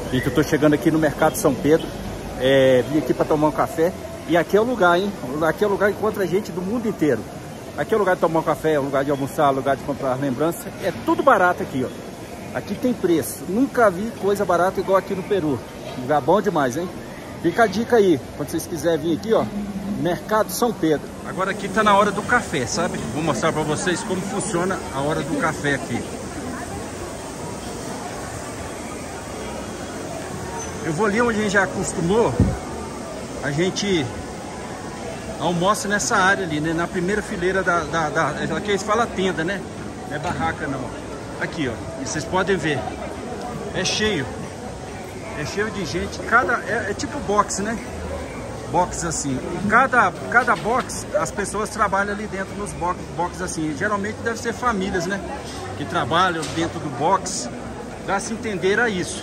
Gente, eu tô chegando aqui no Mercado São Pedro. Vim aqui para tomar um café. E aqui é o lugar, hein? Aqui é o lugar que encontra gente do mundo inteiro. Aqui é o lugar de tomar um café, é o lugar de almoçar, é o lugar de comprar lembrança. É tudo barato aqui, ó. Aqui tem preço. Nunca vi coisa barata igual aqui no Peru. Lugar bom demais, hein? Fica a dica aí, quando vocês quiserem vir aqui, ó. Mercado São Pedro. Agora aqui tá na hora do café, sabe? Vou mostrar para vocês como funciona a hora do café aqui. Eu vou ali onde a gente já acostumou. A gente almoça nessa área ali, né? Na primeira fileira aqui eles falam tenda, né? Não é barraca não. Aqui, ó. E vocês podem ver. É cheio. É cheio de gente. É tipo box, né? Box assim. Cada box, as pessoas trabalham ali dentro nos box assim. Geralmente deve ser famílias, né? Que trabalham dentro do box. Dá a se entender a isso.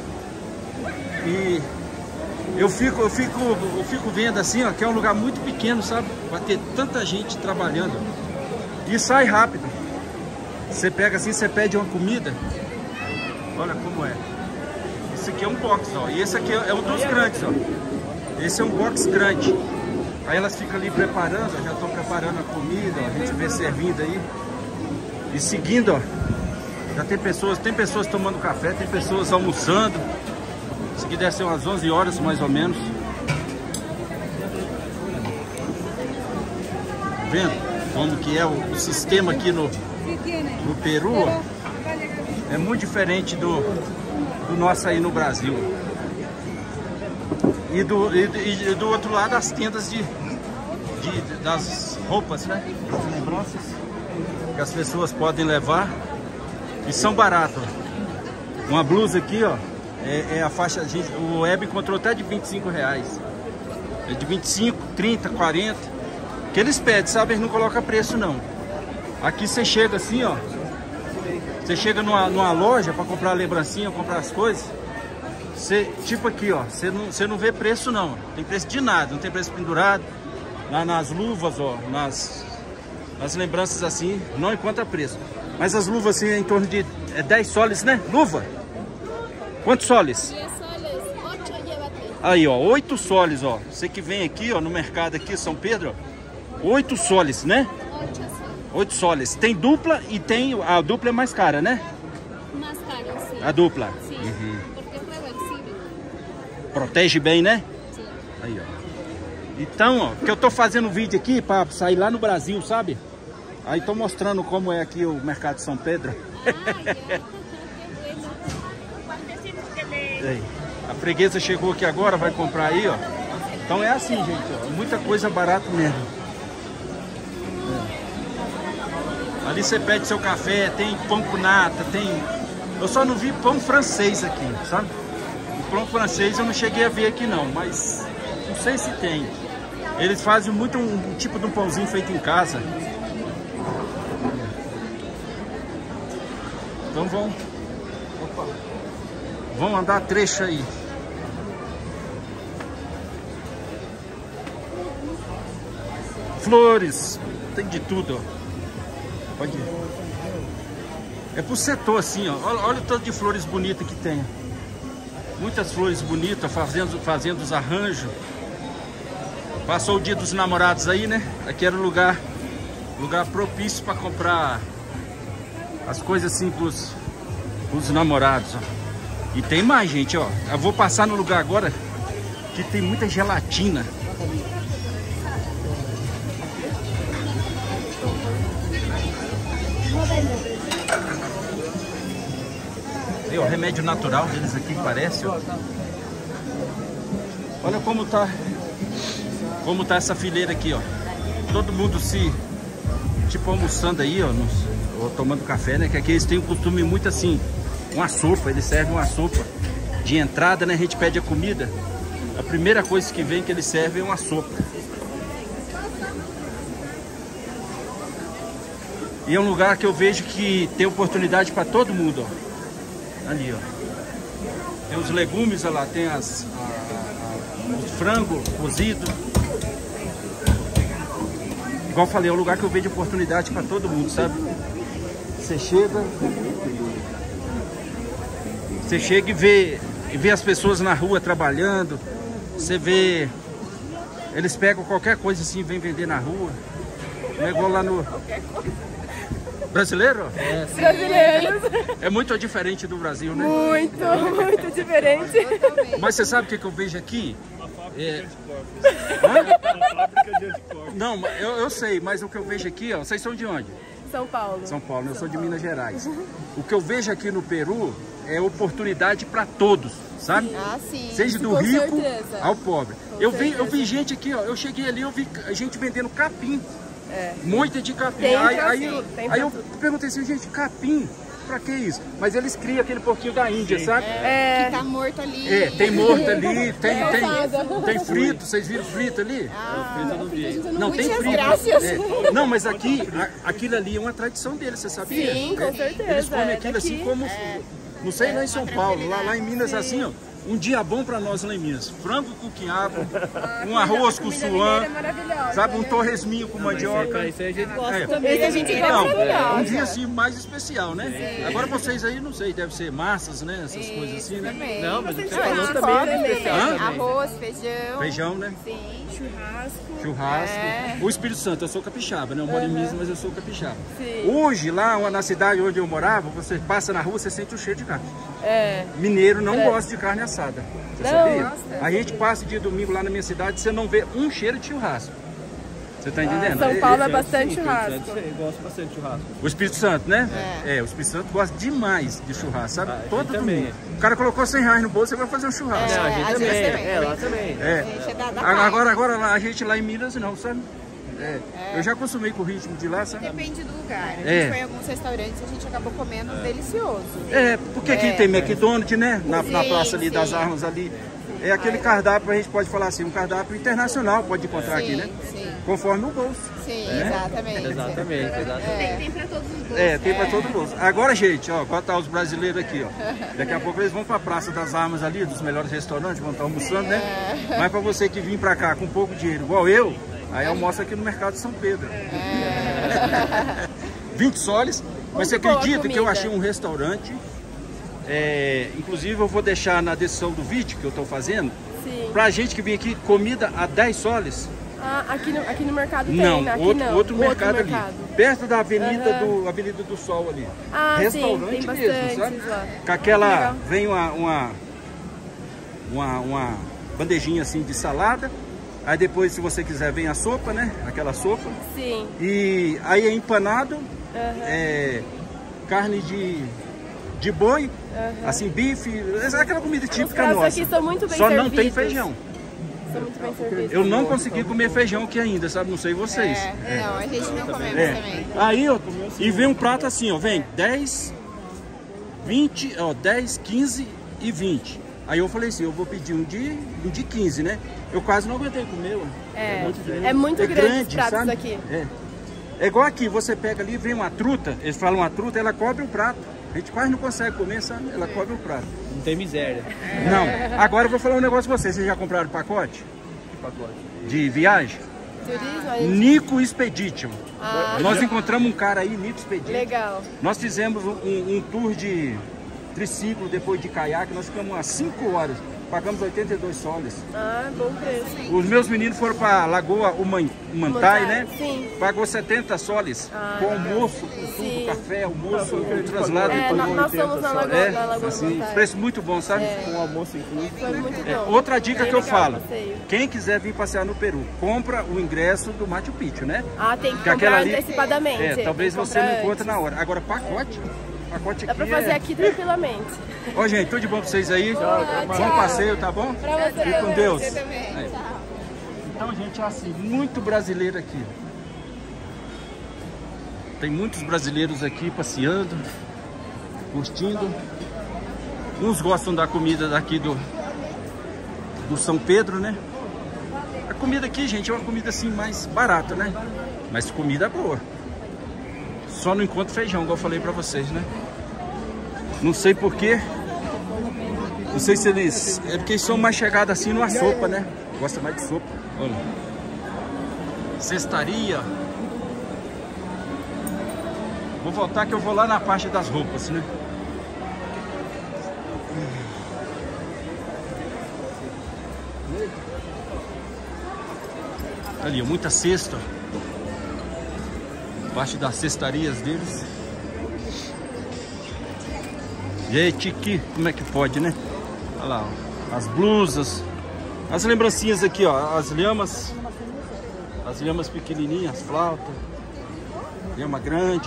E eu fico vendo assim, ó, que é um lugar muito pequeno, sabe? Vai ter tanta gente trabalhando. E sai rápido. Você pega assim, você pede uma comida. Olha como é. Esse aqui é um box, ó. E esse aqui é um dos grandes, ó. Esse é um box grande. Aí elas ficam ali preparando, ó, já estão preparando a comida, ó. A gente vê servindo aí. E seguindo, ó. Já tem pessoas tomando café, tem pessoas almoçando. Isso aqui deve ser umas 11 horas mais ou menos. Vendo como que é o sistema aqui no Peru? É muito diferente do nosso aí no Brasil. E do outro lado as tendas das roupas, né? As lembranças que as pessoas podem levar. E são baratos. Uma blusa aqui, ó. É a faixa, o web encontrou até de R$25. É de 25, 30, 40. Que eles pedem, sabe? Eles não colocam preço não. Aqui você chega assim, ó. Você chega numa loja para comprar lembrancinha, comprar as coisas. Você, tipo aqui, ó. Você não vê preço não. Tem preço de nada, não tem preço pendurado. Nas luvas, ó. Nas lembranças assim, não encontra preço. Mas as luvas assim é em torno de 10 soles, né? Luva. Quantos soles? 10 soles, 8 llévate. Aí, ó, 8 soles, ó. Você que vem aqui, ó, no mercado aqui, São Pedro, ó, 8 soles, né? 8 soles. 8 soles. Tem dupla e tem... A dupla é mais cara, né? Mais caro, sim. A dupla? Sim, porque é reversível. Protege bem, né? Sim. Aí, ó. Então, ó, que eu tô fazendo vídeo aqui pra sair lá no Brasil, sabe? Aí tô mostrando como é aqui o mercado de São Pedro. Aí. A freguesa chegou aqui agora, vai comprar aí, ó. Então é assim, gente, ó. Muita coisa barata mesmo. Ali você pede seu café, tem pão com nata, tem... Eu só não vi pão francês aqui, sabe? O pão francês eu não cheguei a ver aqui não, mas não sei se tem. Eles fazem muito um tipo de um pãozinho feito em casa. Então vamos andar trecho aí. Flores, tem de tudo, ó. Pode ir. É pro setor assim, ó. Olha o tanto de flores bonitas que tem. Muitas flores bonitas, fazendo os arranjos. Passou o dia dos namorados aí, né? Aqui era o lugar propício para comprar as coisas assim pros namorados, ó. E tem mais, gente, ó. Eu vou passar no lugar agora que tem muita gelatina. Aí, ó, remédio natural deles aqui, parece, ó. Olha como tá essa fileira aqui, ó. Todo mundo tipo almoçando aí, ó, ou tomando café, né? Que aqui eles têm um costume muito assim, uma sopa, eles servem uma sopa de entrada, né? A gente pede a comida, a primeira coisa que vem que eles servem é uma sopa. E é um lugar que eu vejo que tem oportunidade para todo mundo, ó. Ali, ó. Tem os legumes, olha lá, tem o frango cozido. Igual eu falei, é um lugar que eu vejo oportunidade para todo mundo, sabe? Você chega e vê vê as pessoas na rua trabalhando, você vê, eles pegam qualquer coisa assim e vêm vender na rua. Não é igual lá no... Brasileiro? É, brasileiros. É muito diferente do Brasil, né? Muito diferente. Mas você sabe o que eu vejo aqui? Não, eu sei, mas o que eu vejo aqui, ó, vocês são de onde? São Paulo. São Paulo, eu sou de Minas Gerais. O que eu vejo aqui no Peru é oportunidade para todos, sabe? Ah, sim. Seja do Com rico certeza. ao pobre. Eu vi gente aqui, ó, eu cheguei ali, eu vi gente vendendo capim. Muita de capim. Tem Aí eu tudo. perguntei assim, gente, capim? Pra que isso? Mas eles criam aquele porquinho da Índia, sabe? Que tá morto ali. Tem morto ali, tem frito, vocês viram frito ali? Frito eu não vi. Não, tem frito. Graças. Não, mas aquilo ali é uma tradição deles, você sabia? Sim, com certeza. Eles comem aquilo assim como... Não sei lá em São Paulo, lá em Minas assim, ó. Um dia bom pra nós lá em Minas. Frango com quiabo, um arroz com suã, sabe? Um torresminho com mandioca. Isso aí a gente gosta também. Esse a gente gosta. Um dia assim mais especial, né? Agora vocês aí, não sei, deve ser massas, né? Essas coisas assim, né? Também. Não, mas o que você Churrasco falou também é também. especial também. Arroz, feijão. Feijão, né? Sim. Churrasco. O Espírito Santo, eu sou capixaba, né? Eu moro em Minas, mas eu sou capixaba. Sim. Hoje, lá na cidade onde eu morava, você passa na rua, você sente o cheiro de carne. É. Mineiro não gosta de carne assada. Você Não, sabia? nossa. A gente passa dia domingo lá na minha cidade, você não vê um cheiro de churrasco. Você tá entendendo? São Paulo é bastante churrasco. Eu gosto bastante de churrasco. O Espírito Santo, né? O Espírito Santo gosta demais de churrasco, sabe? Todo também. domingo. O cara colocou R$100 no bolso, você vai fazer um churrasco. A gente às também. vezes também. Lá também. É. Gente, é da Agora a gente lá em Minas não, sabe? Eu já acostumei com o ritmo de lá, sabe? Depende do lugar. A gente foi em alguns restaurantes e a gente acabou comendo delicioso. Porque aqui tem McDonald's, né? Na Sim, Praça ali das sim. Armas ali. É aquele cardápio, a gente pode falar assim, um cardápio internacional, pode encontrar aqui, né? Sim. Conforme o bolso. Sim, exatamente. Exatamente. Tem pra todos os gostos. Tem pra todo bolso. Agora, gente, ó, quando tá os brasileiros aqui, ó. Daqui a pouco eles vão pra Praça das Armas ali, dos melhores restaurantes, vão estar almoçando, né? Mas pra você que vir pra cá com pouco dinheiro, igual eu, aí almoça aqui no Mercado de São Pedro. 20 soles. Mas você acredita que eu achei um restaurante? Inclusive eu vou deixar na descrição do vídeo que eu estou fazendo. Sim. Pra gente que vem aqui, comida a 10 soles. Aqui no mercado tem, Não, aqui outro mercado ali. mercado. Perto da Avenida do Sol ali. Restaurante sim, tem mesmo, bastante sabe? lá. Com aquela, Legal. vem uma bandejinha assim de salada. Aí depois, se você quiser, vem a sopa, né? Aquela sopa. Sim. E aí é empanado, carne de boi, assim, bife, aquela comida típica pratos nossa. aqui são muito bem Só não servidos. tem feijão. São muito bem servidos. Eu não consegui comer feijão aqui ainda, sabe? Não sei vocês. Não, a gente não comemos também. Aí, ó, e vem um prato assim, ó, vem 10, 20, ó, 10, 15 e 20. Aí eu falei assim, eu vou pedir um de 15, né? Eu quase não aguentei comer, ó. É muito grande os pratos sabe? aqui. É igual aqui, você pega ali, vem uma truta, eles falam uma truta, ela cobre o prato. A gente quase não consegue comer, sabe? Ela cobre o prato. Não tem miséria. Não. Agora eu vou falar um negócio pra vocês. Vocês já compraram pacote? Que pacote? De viagem? Turismo aí. Nico Expedition. Nós encontramos um cara aí, Nico Expedition. Legal. Nós fizemos um tour de triciclo, depois de caiaque. Nós ficamos umas 5 horas. Pagamos 82 soles. Bom preço. Os meus meninos foram para Lagoa Humantai, né? Sim. Pagou 70 soles. Com almoço, com tudo, sim. café, almoço, translado. Nós fomos na Lagoa assim, Humantai. preço muito bom, sabe? Com almoço incluso. Foi muito bom. Outra dica Bem que eu legal falo, o passeio. quem quiser vir passear no Peru, compra o ingresso do Machu Picchu, né? Tem que Que aquela comprar ali- antecipadamente. talvez Tem que você não comprar encontre antes. na hora. Agora, pacote Dá aqui pra fazer aqui tranquilamente. Ó, gente, tudo de bom pra vocês aí. Bom tchau. passeio, tá bom? Pra você E com também. Deus. Você também. Aí. Então, gente, é assim, muito brasileiro aqui. Tem muitos brasileiros aqui passeando, curtindo. Uns gostam da comida daqui do São Pedro, né? A comida aqui, gente, é uma comida assim mais barata, né? Mas comida boa. Só não encontro feijão, igual eu falei pra vocês, né? Não sei porquê. Não sei se eles... É porque eles são mais chegados assim numa sopa, né? Gosta mais de sopa. Olha. Cestaria. Vou voltar que eu vou lá na parte das roupas, né? Ali, ó, muita cesta. Parte das cestarias deles. Gente, que como é que pode, né? Olha lá, ó, as blusas. As lembrancinhas aqui, ó, as lhamas. As lhamas pequenininhas, flauta. Lhama grande.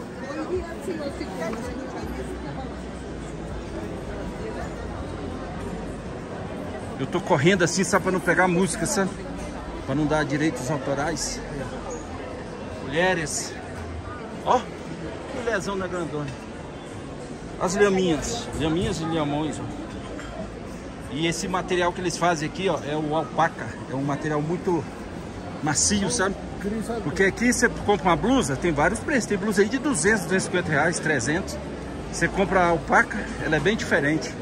Eu tô correndo assim, só para não pegar música, sabe? Para não dar direitos autorais. Mulheres. Ó, mulherzão na grandona. As lhaminhas. Lhaminhas e lhamões, ó. E esse material que eles fazem aqui, ó, é o alpaca. É um material muito macio, sabe? Porque aqui você compra uma blusa, tem vários preços. Tem blusa aí de 200, 250 reais, 300. Você compra a alpaca, ela é bem diferente.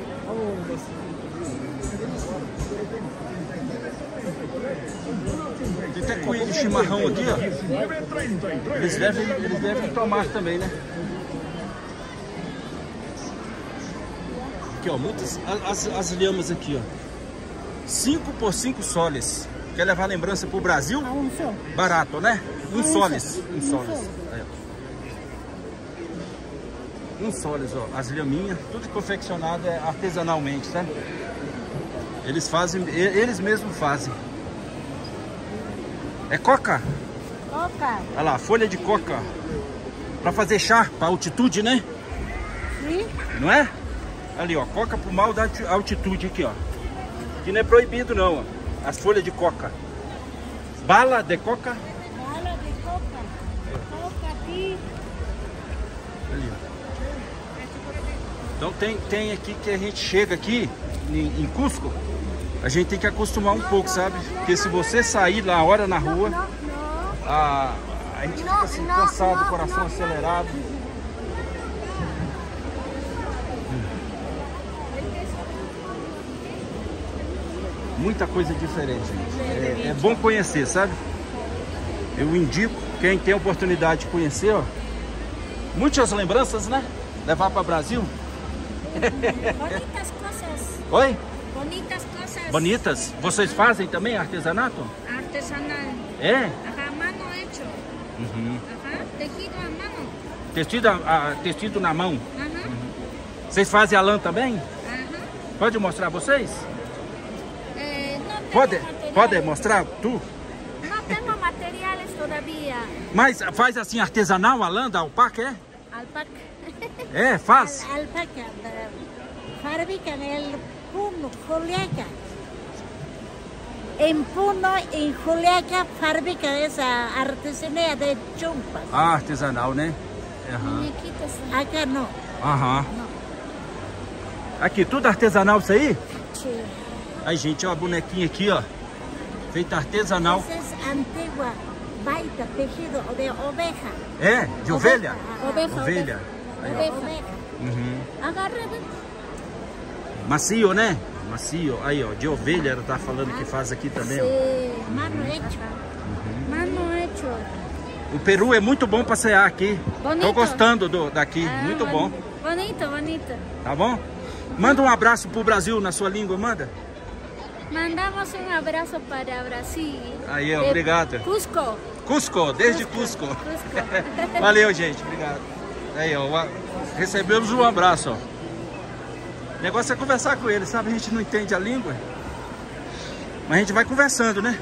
Tem até cuia de chimarrão aqui, ó. Eles devem tomar também, né? Aqui, ó, muitas as lhamas aqui, ó. 5 por 5 soles. Quer levar lembrança pro Brasil? Barato, né? Um soles. Um soles. Aí, ó. Um soles, ó. As lhaminhas, tudo confeccionado é artesanalmente, sabe? Eles fazem, eles mesmos fazem. É coca? Coca. Olha lá, folha de coca. Pra fazer chá, pra altitude, né? Sim. Não é? Ali, ó, coca pro mal da altitude aqui, ó. Que não é proibido não, ó. As folhas de coca. Bala de coca. Bala de coca. Coca aqui. Ali, ó. Então tem aqui que a gente chega aqui em Cusco, a gente tem que acostumar um pouco, sabe? Porque se você sair lá hora na rua, a gente fica assim cansado, coração acelerado. Muita coisa diferente, gente. É bom conhecer, sabe? Eu indico, quem tem a oportunidade de conhecer, ó. Muitas lembranças, né? Levar para o Brasil. Bonitas coisas. Oi? Bonitas coisas. Bonitas. Vocês fazem também artesanato? Artesanal. É? Ajá, mano hecho. Uhum. Ajá, tejido a mano. Tecido na mão. Ajá. Vocês fazem a lã também? Ajá. Pode mostrar vocês? No tengo materiales. Pode mostrar tu? No tengo materiales todavía. Mas faz assim artesanal a lã da alpaca, é? Alpaca. É, faz? Alpaca. Fabrican el Puno, Juliaca. En Puno, en Juliaca, fabrican esa artesanía de chumpas. Ah, artesanal, né? Aham. Acá no. Aham. Aqui, tudo artesanal isso aí? Sí. Aí, gente, ó, a bonequinha aqui, ó. Feita artesanal. Esa es antigua, baita, tejido de oveja. É? De ovelha? Oveja. Ovelha. Aí, ó. Oveja. Uhum. Agarra. Macio, né? Macio. Aí, ó, de ovelha, ela tá falando que faz aqui também, ó. Sí. Mano hecho. Mano hecho. O peru é muito bom passear aqui. Bonito. Tô gostando daqui, muito bom. Bonito, bonito. Tá bom? Manda um abraço pro Brasil na sua língua, manda. Mandamos um abraço para Brasil. Aí, ó, obrigado. Cusco. Cusco, desde Cusco. Cusco. Valeu, gente, obrigado. Aí, ó, recebemos um abraço, ó. O negócio é conversar com eles, sabe? A gente não entende a língua, mas a gente vai conversando, né?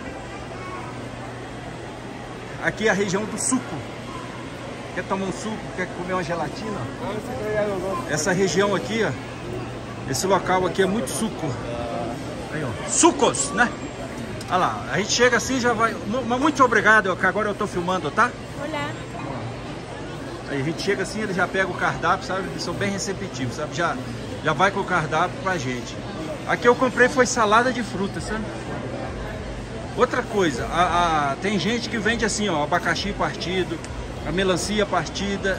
Aqui é a região do suco. Quer tomar um suco, quer comer uma gelatina? Essa região aqui, ó, esse local aqui é muito suco. Aí, ó, sucos, né? Olha lá, a gente chega assim já vai. Muito obrigado, que agora eu tô filmando, tá? Olá. Aí a gente chega assim, ele já pega o cardápio, sabe? Eles são bem receptivos, sabe? Já vai com o cardápio pra gente. Aqui eu comprei foi salada de frutas, sabe? Outra coisa, tem gente que vende assim, ó, abacaxi partido, a melancia partida,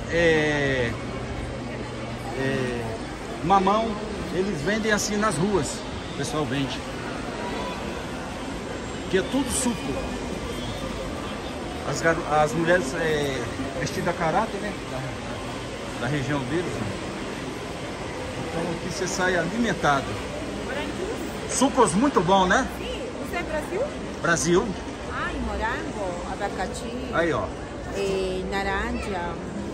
mamão, eles vendem assim nas ruas, o pessoal vende. Que é tudo suco. As mulheres vestidas a caráter, né? Da região deles. Né? Então aqui você sai alimentado. Sucos muito bom, né? Brasil? Brasil. Ai, morango, abacaxi, Aí, ó. laranja,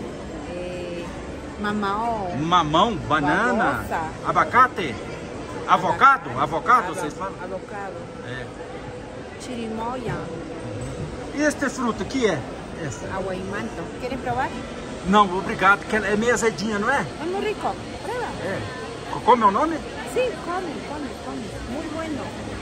mamão. Mamão, banana, Babosa. abacate, avocado, vocês falam? Avocado. É. Chirimoya, E este fruto, que é? Essa? agua y manto. ¿Quieren probar? Não, obrigado, que ela é meio azedinha, não é? Es muy rico. Prueba. É. Como é o nome? Sí, come. Muy bueno.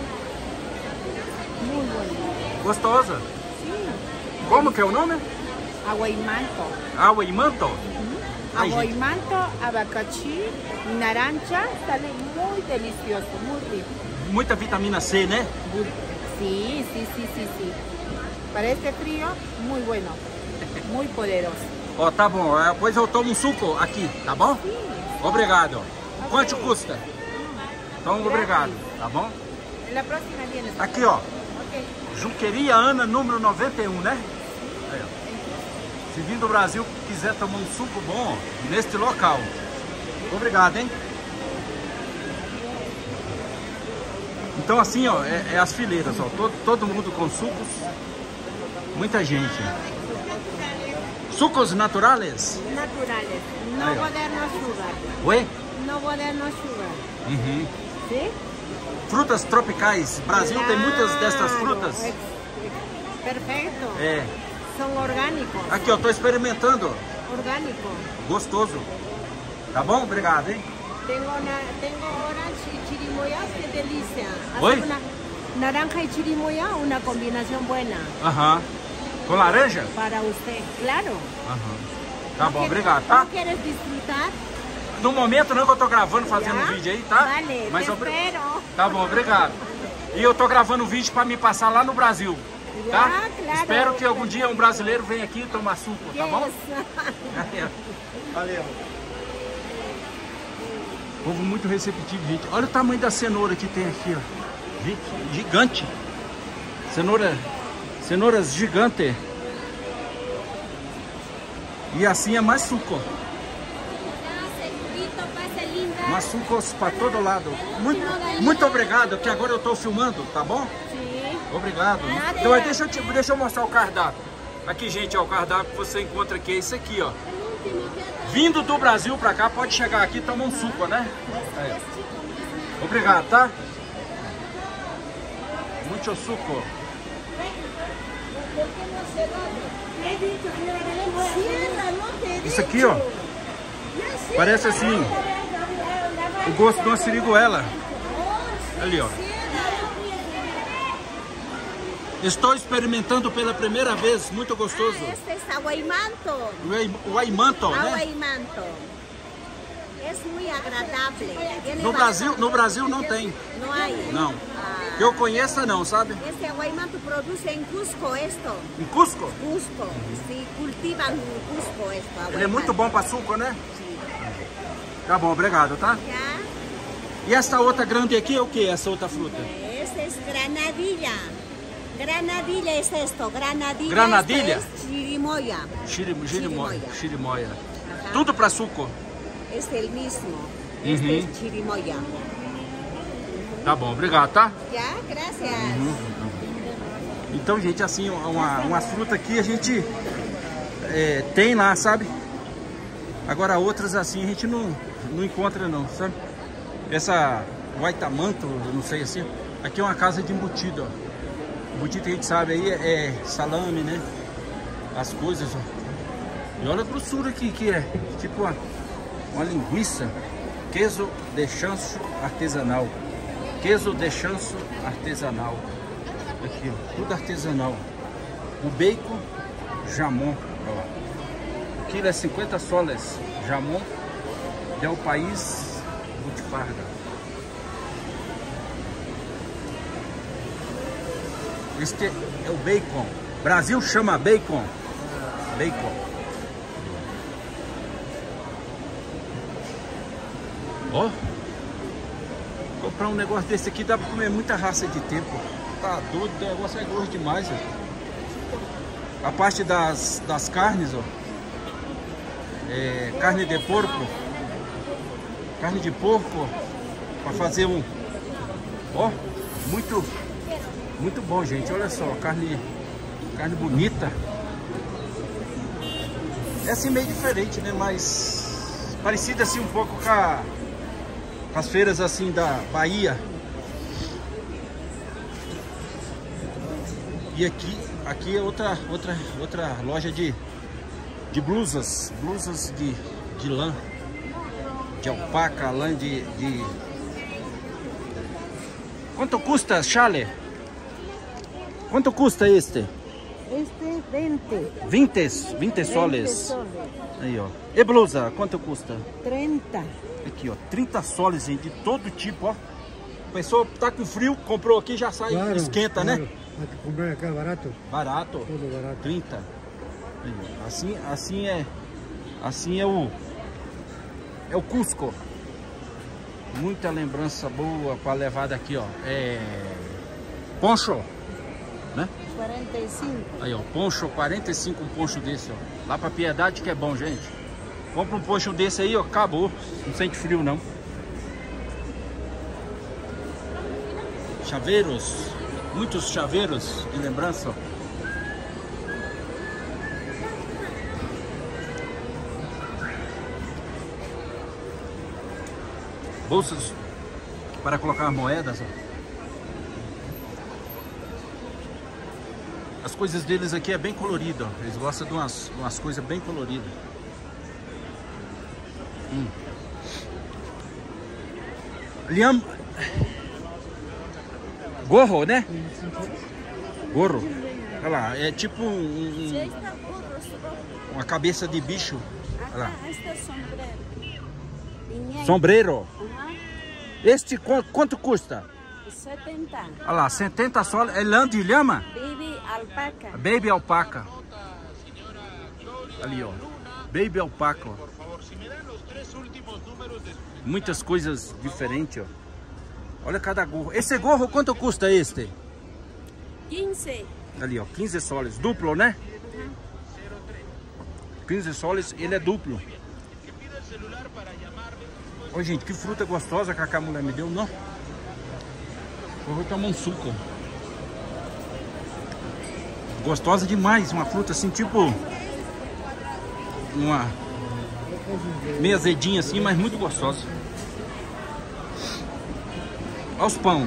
Muy bueno. Gostosa. Sí. Como que é o nome? Agua y manto. Agua e manto? Ai, Agua y gente. manto, abacaxi, naranja, sale muy delicioso, muy rico. Muita vitamina C, né? Sí. Para este frío, muy bueno, muy poderoso. Ó, tá bom. Depois eu tomo um suco aqui, tá bom? Sí. Obrigado. Quanto custa? Então, obrigado, tá bom? En la próxima vienes. Aqui, ó. Ok. Junqueria Ana, número 91, né? Aí, ó. Se vir do Brasil, quiser tomar um suco bom, neste local. Obrigado, hein? Então assim, ó, é as fileiras, ó. Todo mundo com sucos. Muita gente. Sucos naturales? Naturales, no Ahí va. moderno sugar. Oi? No moderno sugar. Uhum. ¿Sí? Frutas tropicais. Brasil tem muitas dessas frutas. Perfecto. É. Son orgánicos. Aqui, ó, tô experimentando. Orgánico. Gostoso. Tá bom? Obrigado, hein? Tengo orange y chirimoya, qué delicia. Hacer Oi? una naranja y chirimoya, una combinación buena Aham. Com laranja? para usted. Claro. Aham. Tá bom, ¿Quieres- obrigado, tá? ¿No quieres disfrutar? No momento não, que eu tô gravando, fazendo Já? um vídeo aí, tá? Vale, te espero. Tá bom, obrigado. E eu tô gravando um vídeo pra me passar lá no Brasil, tá? Já, claro. Espero que algum dia um brasileiro venha aqui tomar suco, tá bom? Yes. Valeu. Povo muito receptivo, gente. Olha o tamanho da cenoura que tem aqui, ó. Gente, gigante. Cenouras gigantes. E assim é mais suco. Mais sucos para todo lado. Muito obrigado, que agora eu tô filmando, tá bom? Sí. Obrigado. Nada. Então deixa eu mostrar o cardápio. Aqui, gente, ó, o cardápio que você encontra aqui é esse aqui, ó. Vindo do Brasil pra cá, pode chegar aqui e tomar um suco, né? Aí. Obrigado, tá? Muito suco. Isso aqui, ó, parece assim o gosto de uma siriguela. Ali, ó. Estou experimentando pela primeira vez, muito gostoso. Este es agua y manto. O aimanto, Agua né? y manto. Es muy agradable. Tiene No Brasil não tem. No hay. Não. Ah, Que eu conheça não, sabe? este agua y manto produce en Cusco esto. Em Cusco. Cusco. Sí, cultivan en Cusco esto. Agua Ele é y muito manto. bom para suco, né? Sí. Tá bom, obrigado, tá? Ya. E essa outra grande aqui é o que? Essa outra fruta? Este es granadilla. Granadilla es esto. Granadilla. Granadilla. Esto es chirimoya. Chirimoya. Ajá. Tudo para suco. Es el mismo. Este Uhum. es chirimoya. Tá bom, obrigado, tá? Ya, gracias. Então, gente, assim, umas frutas aqui a gente tem lá, sabe? Agora outras assim a gente não encontra não, sabe? Essa guaitamanto, eu não sei assim. Aqui é uma casa de embutido, ó. Embutido que a gente sabe aí é salame, né? As coisas, ó. E olha a grossura aqui que é. Tipo uma linguiça. Queso de chancho artesanal. Queso de chancho artesanal. Aqui, ó, tudo artesanal. O bacon, jamon, ó. O quilo é 50 soles. Jamon del país Butifarga. Este é o bacon. Brasil chama bacon. Bacon. Ó. Comprar um negócio desse aqui dá pra comer muita raça de tempo. Tá doido, o negócio é grosso demais, ó. A parte das carnes, ó. Carne de porco. Carne de porco. Pra fazer um... Ó, Muito bom, gente. Olha só, carne bonita. É assim meio diferente, né? Mas parecida assim um pouco com as feiras assim da Bahia. E aqui é outra loja de blusas de lã, de alpaca, lã de... Quanto custa, chale? Quanto custa este? Este 20. 20 soles. Aí, ó. E blusa, quanto custa? 30. Aqui, ó. 30 soles, gente, de todo tipo, ó. A pessoa tá com frio, comprou aqui, já sai, Claro, esquenta, claro. né? Aqui comprar acá barato. Barato. Tudo barato. 30. Aí, ó. Assim é o Cusco. Muita lembrança boa para levar daqui, ó. Poncho, né? 45. Aí, ó, poncho, 45 um poncho desse, ó. Lá pra Piedade que é bom, gente. Compra um poncho desse aí, ó, acabou. Não sente frio, não. Chaveiros. Muitos chaveiros de lembrança, ó. Bolsas para colocar moedas, ó. As coisas deles aqui é bem colorido, ó. Eles gostam de umas coisas bem coloridas. Liam... Gorro, né? Gorro. Olha lá, é tipo uma cabeça de bicho. Olha lá. Sombreiro. Este quanto custa? 70. Olha lá, 70 soles. É lã de lhama? Baby alpaca. Baby alpaca. Ali, ó. Baby alpaca, ó. Muitas coisas diferentes, ó. Olha cada gorro. Esse gorro, quanto custa este? 15. Ali, ó. 15 soles. Duplo, né? 15 soles, ele é duplo. Ô, gente, que fruta gostosa que a mulher me deu, não? Eu vou tomar um suco. Gostosa demais, uma fruta assim, tipo... Uma... meio azedinha assim, mas muito gostosa. Olha os pão.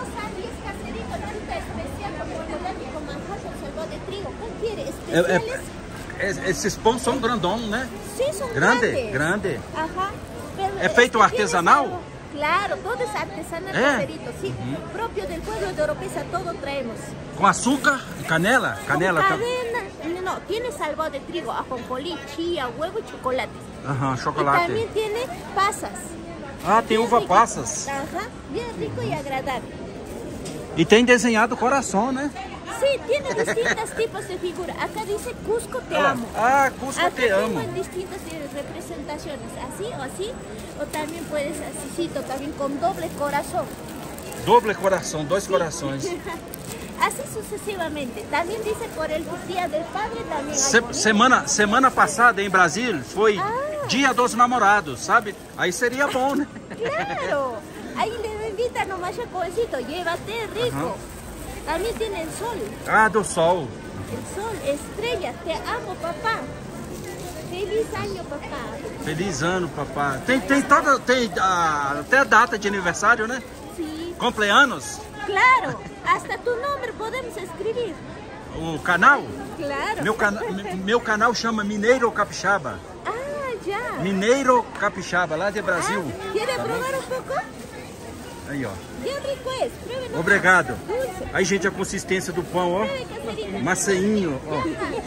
Esses pão são grandão, né? Sí, son Grande, grandes. grande. Ajá. Pero ¿Es feito tienes artesanal? algo- Claro, todo es artesanal, caserito, sí. Propio del pueblo de Oropesa, todo traemos. Com açúcar e canela? Canela Con também. cadena, no, tiene salvado de trigo, ajonjolí, chía, huevo y chocolate. Aham, Y chocolate. también tiene pasas. Ah, tem Bien uva rico. passas. Ajá, bien rico y agradable. E tem desenhado coração, né? Sí, tiene distintos tipos de figuras. Acá dice Cusco te amo. Ah, Cusco Acá te amo. tengo distintas representaciones, así o así, o también puedes así, también con doble corazón. Doble coração, dois corações. Así sucesivamente. También dice por el Día del Padre también. hay bonito. Semana passada em Brasília foi Ah. Dia dos Namorados, sabe? Aí seria bom, né? Claro. Ahí le invitan nomás al jovencito, llévate rico. También tiene el sol. Ah, do sol. El sol, estrella, te amo, papá. Feliz año, papá. Feliz ano, papá. Tem até a data de aniversário, né? Sí. Cumpleanos. Claro, hasta tu nombre podemos escribir. O canal? Claro. Meu canal chama Mineiro Capixaba. Ah, ya. Mineiro Capixaba, lá de Brasil. Ah, ¿quiere probar un poco? Aí, ó. Bien rico es. Pruebe nomás. Obrigado. Dulce. Aí, gente, a consistência do pão, ó. Pruebe, caserito. Maceinho, ó.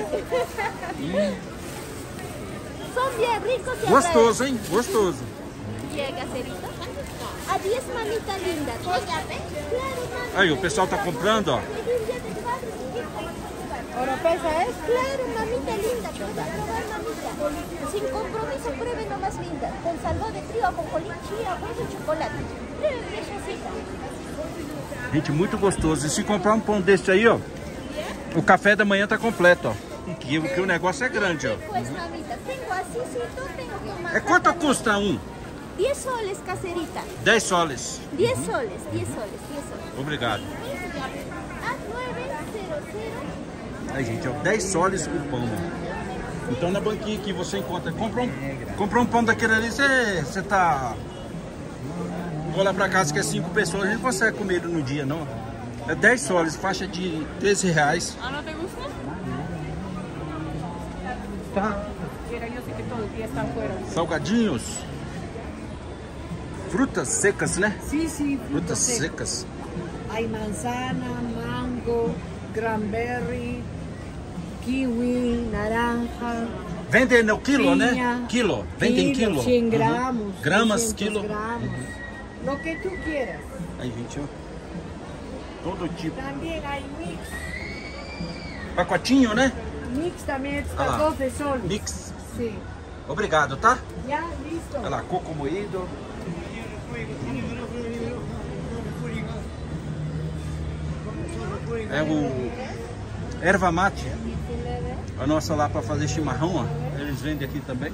Son bien ricos y Gostoso, hein? Gostoso. agradables. Bien, caserito. A 10, mamita linda. Claro, mami. Aí, o pessoal tá comprando, ó. Feliz Día del Padre. ¿Oropesa es? Claro, mamita linda. Puede probar, mamita. Sin compromiso, pruebe nomás linda. Con salvado de trigo, con chía, huevo y chocolate. Pruebe, freshecita. Gente, muito gostoso. E se comprar um pão desse aí, ó, o café da manhã tá completo, ó. Que o negócio é grande, ó. Pues, mamita, tengo así, tengo tomate. É quanto custa um? 10 soles, caserita. 10 soles. 10 soles, 10 soles, 10 soles. Obrigado. A 900. Aí, gente, ó, 10 soles o pão. Então na banquinha aqui você encontra. Comprou um pão daquele ali, você tá... Vou lá pra casa que é 5 pessoas, a gente não consegue comer ele no dia, não. É 10 soles, faixa de 13 reais. Ah, ¿no te gusta? Tá. Mira, yo sé que todo el día están fuera. Salgadinhos. Frutas secas, né? Sí, sí, Frutas secas. Hay manzana, mango, cranberry, kiwi, naranja. Vendem no quilo, né? Piña. Quilo. Vendem quilo. 100 gramos. Gramas, 200 quilo. gramos. Lo que tú quieras. Aí, gente, ó. Todo tipo. También hay mix. Pacotinho, né? Mix también está Ah lá. 12 soles. Mix. Sí. Obrigado, tá? Ya, listo. Olha lá, coco moído. É o erva mate. A nossa lá para fazer chimarrão, ó. Eles vendem aqui também.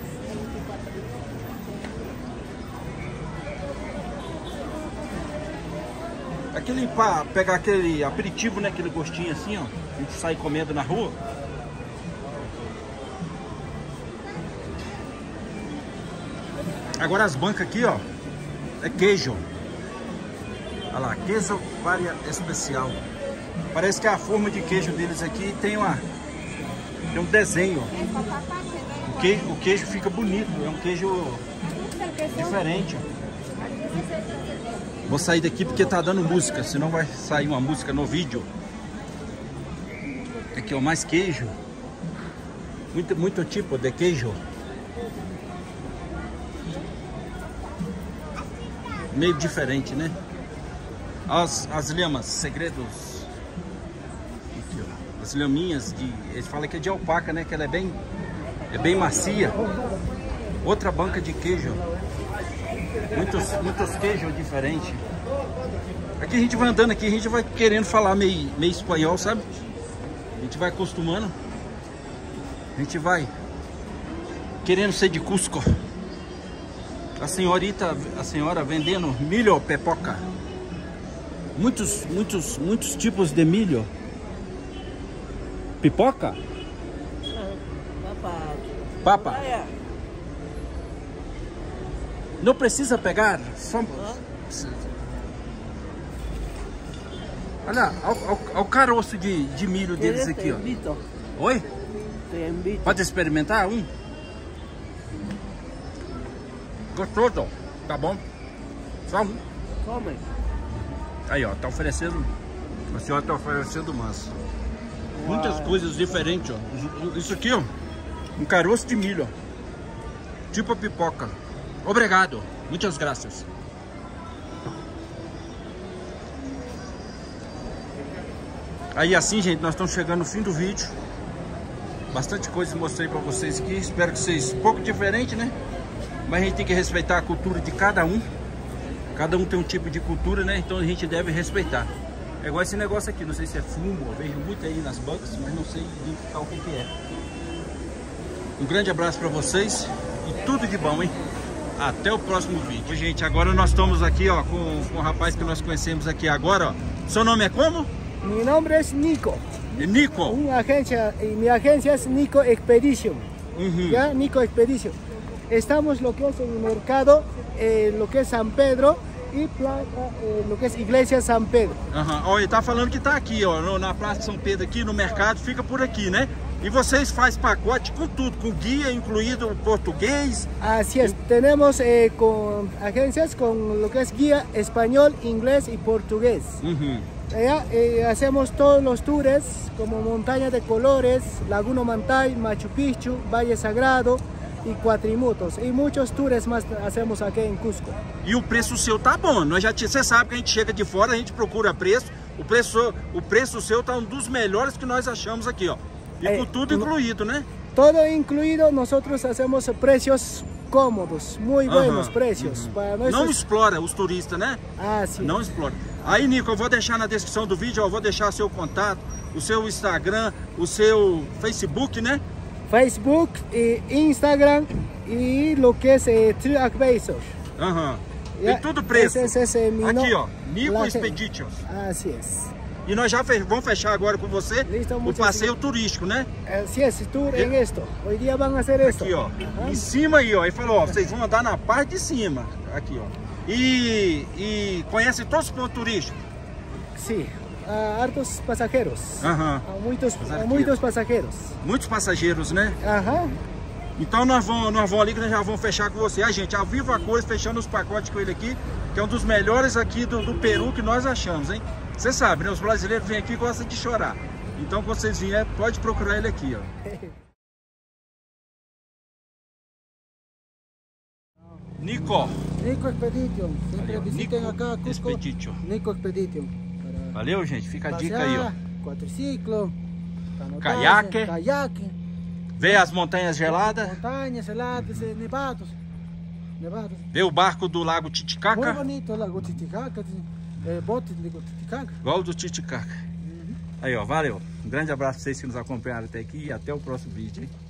Aquele para pegar aquele aperitivo, né? Aquele gostinho assim, ó. A gente sai comendo na rua. Agora as bancas aqui, ó, é queijo. Olha lá, queijo varia especial. Parece que a forma de queijo deles aqui tem um desenho. O queijo fica bonito, é um queijo diferente. Ó. Vou sair daqui porque tá dando música, senão vai sair uma música no vídeo. Aqui, ó, mais queijo. Muito tipo de queijo. Meio diferente, né? As lhamas, segredos. Aqui, ó. As lhaminhas de... Eles falam que é de alpaca, né? Que ela é bem macia. Outra banca de queijo. Muitos queijos diferentes. Aqui a gente vai andando aqui, a gente vai querendo falar meio espanhol, sabe? A gente vai acostumando. A gente vai querendo ser de Cusco. A senhora vendendo milho pepoca. Muitos tipos de milho. Pipoca? Papa. Não precisa pegar. Só... Olha, olha o caroço de milho deles aqui, ó. Oi? Pode experimentar um? Gostoso, tá bom? Só um. Come. Aí, ó, tá oferecendo. A senhora tá oferecendo massa. Muitas coisas diferentes, ó. Isso aqui, ó, um caroço de milho, ó. Tipo a pipoca. Obrigado, muitas graças. Aí assim, gente, nós estamos chegando no fim do vídeo. Bastante coisa mostrei pra vocês aqui. Espero que vocês... Um pouco diferente, né? Mas a gente tem que respeitar a cultura de cada um. Cada um tem um tipo de cultura, né? Então a gente deve respeitar. É igual esse negócio aqui, não sei se é fumo, eu vejo muito aí nas bancas, mas não sei identificar o que é. Um grande abraço pra vocês e tudo de bom, hein? Até o próximo vídeo. Gente, agora nós estamos aqui, ó, com um rapaz que nós conhecemos aqui agora, ó. Seu nome é como? Mi nombre es Nico. Nico. Una agencia, y mi agencia es Nico Expedition. ¿Ya? Nico Expedition. Estamos lo que es en el mercado, lo que es San Pedro y lo que es Iglesia San Pedro. Ó, ele tá falando que tá aqui, ó, na Praça São Pedro aqui, no mercado, fica por aqui, né? E vocês fazem pacote com tudo, com guia, incluído português. Así es, tenemos con agencias con lo que es guía español, inglés y portugués. Ya, hacemos todos los tours como Montaña de Colores, Laguna Mantay, Machu Picchu, Valle Sagrado e Quatrimutos. E muitos tours mais hacemos aqui em Cusco. E o preço seu tá bom, você sabe que a gente chega de fora, a gente procura preço. O preço seu tá um dos melhores que nós achamos aqui, ó. E com tudo incluído, né? Todo incluído, nós hacemos preços cómodos, muito buenos preços. Para nós não explora os turistas, né? Ah, sim. Não explora. Aí, Nico, eu vou deixar na descrição do vídeo, eu vou deixar seu contato, o seu Instagram, o seu Facebook, né? Facebook, Instagram e lo que es True Advisors. Aham. Yeah, Tem tudo preço. ese é mi Aqui, no- ó. Nico la- Expeditions. Así es. E nós já vamos fechar agora com você Listo, o muchas passeio turístico, né? Así es, tour en esto. Hoy día van a hacer esto. Aqui, ó. Ajá. Em cima aí, ó. Ele falou, ó, vocês vão andar na parte de cima. Aqui, ó. E conhece todos os pontos turísticos? Sí, hartos pasajeros. Aham. Muitos pasajeros. Muitos passageiros, né? Ajá. Então nós vamos ali que nós já vamos fechar com você. A gente, ao vivo a cores, fechando os pacotes com ele aqui, que é um dos melhores aqui do Peru que nós achamos, hein? Você sabe, né? Os brasileiros vêm aqui e gostam de chorar. Então, quando vocês vierem, pode procurar ele aqui, ó. Nico. Nico Expedition. Sempre Valeu, visitem Nico acá Cusco. Expedition. Nico Expedition. Valeu, gente. Fica a dica aí, ó. Quadriciclo. Caiaque. Caiaque. Vê as montanhas geladas. Montanhas heladas, nevados. Nevados. Vê o barco do Lago Muy Titicaca. bonito o Lago Titicaca. Bote de Lago Titicaca. Igual o do Titicaca. Aí, ó. Valeu. Um grande abraço pra vocês que nos acompanharam até aqui e até o próximo vídeo, hein?